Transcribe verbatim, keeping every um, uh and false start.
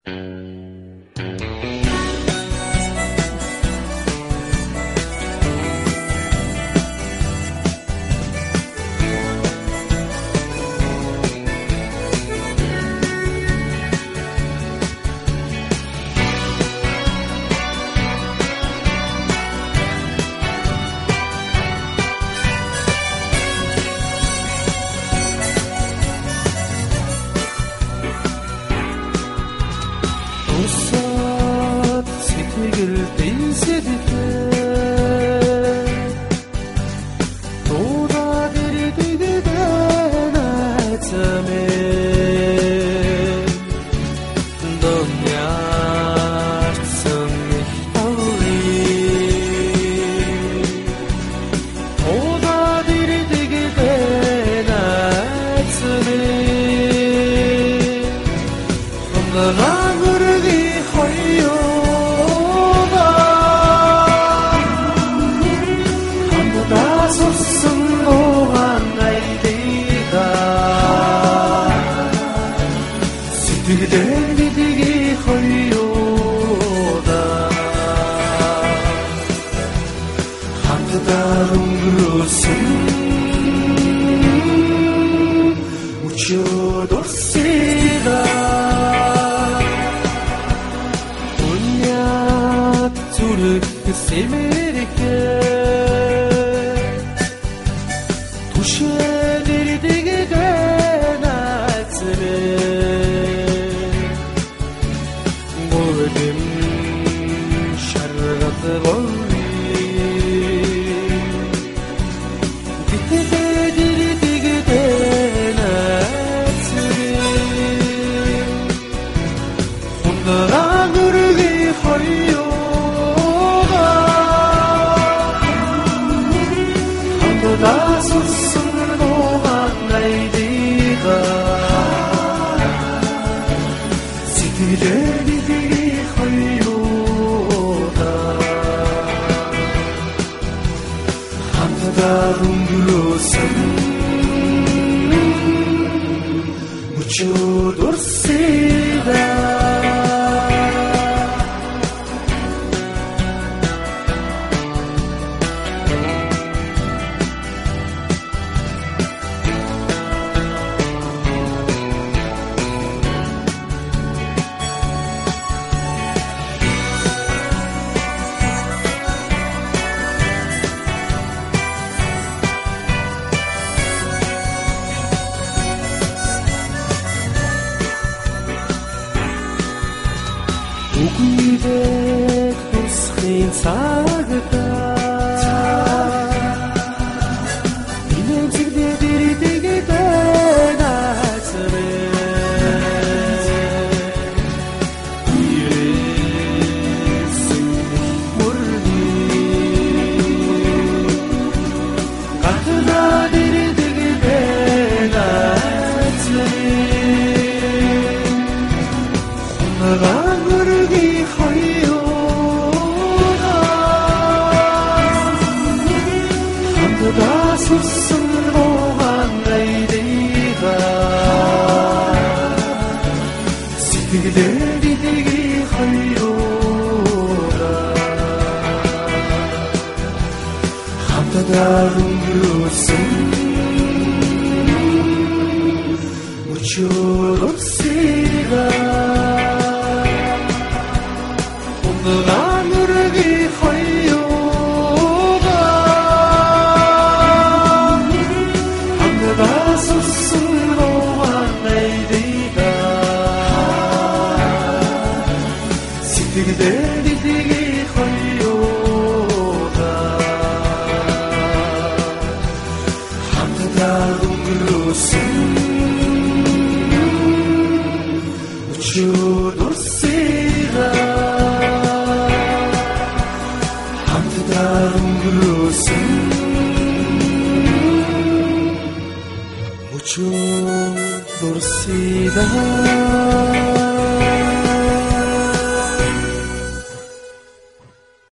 웃었 сэтгэл дэйсэдээ дуудаад ирдэг найзамээ доньярсан их тавли дуудаад ирдэг найзамээ хоногоо 그댈 믿기 허요다 한두 다른 그릇은 묻혀뒀으라 운약 두르 그 세메리게 도시에 내리되게 된 아침에 شرقت غربي بتبادل تقدانا تسري خندرا غربي خيوغا خندرا سسرنوغا نايديغا سيتلالي 다른 그릇은 묻혀뒀으라 우구이백 도스킨 사그다 이냄직들이 되게 되나서래 이랬으니 모르니 같은 아들이 되게 되나서래 혼나가 스스로가 나이디가 시들이 되게 하요라 한다 다른 그릇은 묻혀뒀으라 오늘 하늘이 하요가 스스로가 나이디가 시들이 되게 하요다 한다 다른 그릇은 묻혀뒀으라 한다 다른 그릇은 묻혀뒀으라